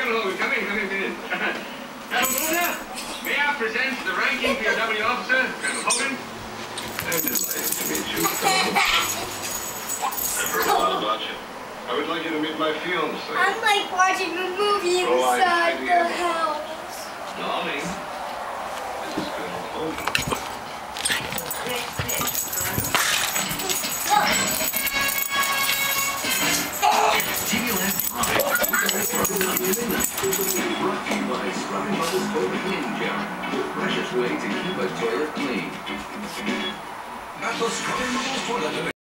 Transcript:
come in. Colonel Mona, may I present the ranking POW officer, Colonel Hogan? I'm delighted to meet you, Colonel. I've heard a lot about you. I would like you to meet my fiancée. I'm like watching a movie inside the house. Darling, this is Colonel Hogan. Brought to you by Scrubbing Bubbles Toilet Cleaning Gel, the freshest way to keep a toilet clean. That's a Scrubbing Bubbles Toilet